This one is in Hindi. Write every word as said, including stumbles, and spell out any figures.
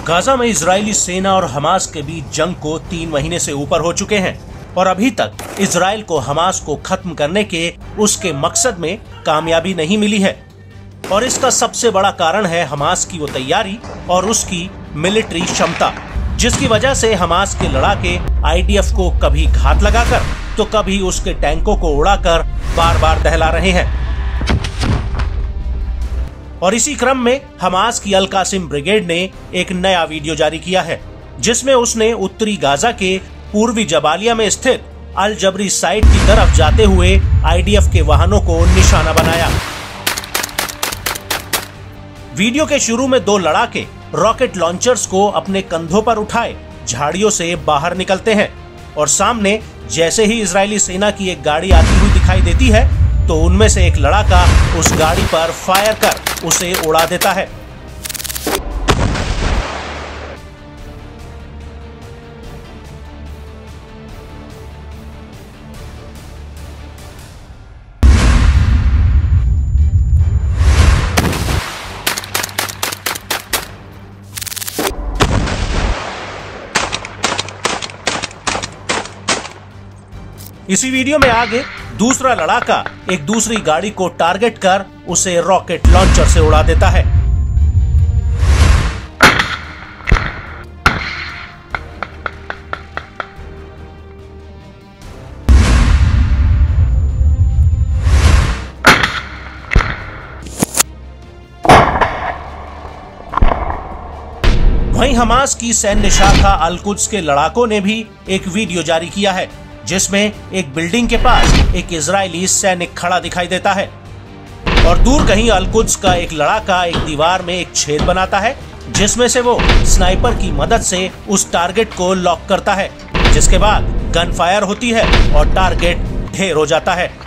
गाजा में इजरायली सेना और हमास के बीच जंग को तीन महीने से ऊपर हो चुके हैं और अभी तक इजराइल को हमास को खत्म करने के उसके मकसद में कामयाबी नहीं मिली है। और इसका सबसे बड़ा कारण है हमास की वो तैयारी और उसकी मिलिट्री क्षमता, जिसकी वजह से हमास के लड़ाके आईडीएफ को कभी घात लगाकर तो कभी उसके टैंकों को उड़ाकर बार बार दहला रहे हैं। और इसी क्रम में हमास की अल कासिम ब्रिगेड ने एक नया वीडियो जारी किया है, जिसमें उसने उत्तरी गाजा के पूर्वी जबालिया में स्थित अल जबरी साइट की तरफ जाते हुए आईडीएफ के वाहनों को निशाना बनाया। वीडियो के शुरू में दो लड़ाके रॉकेट लॉन्चर्स को अपने कंधों पर उठाए झाड़ियों से बाहर निकलते हैं और सामने जैसे ही इजरायली सेना की एक गाड़ी आती हुई दिखाई देती है तो उनमें से एक लड़ाका उस गाड़ी पर फायर कर उसे उड़ा देता है। इसी वीडियो में आगे दूसरा लड़ाका एक दूसरी गाड़ी को टारगेट कर उसे रॉकेट लॉन्चर से उड़ा देता है। वहीं हमास की सैन्य शाखा अल कुद्स के लड़ाकों ने भी एक वीडियो जारी किया है, जिसमें एक बिल्डिंग के पास एक इजरायली सैनिक खड़ा दिखाई देता है और दूर कहीं अल कुद्स का एक लड़ाका एक दीवार में एक छेद बनाता है, जिसमें से वो स्नाइपर की मदद से उस टारगेट को लॉक करता है, जिसके बाद गन फायर होती है और टारगेट ढेर हो जाता है।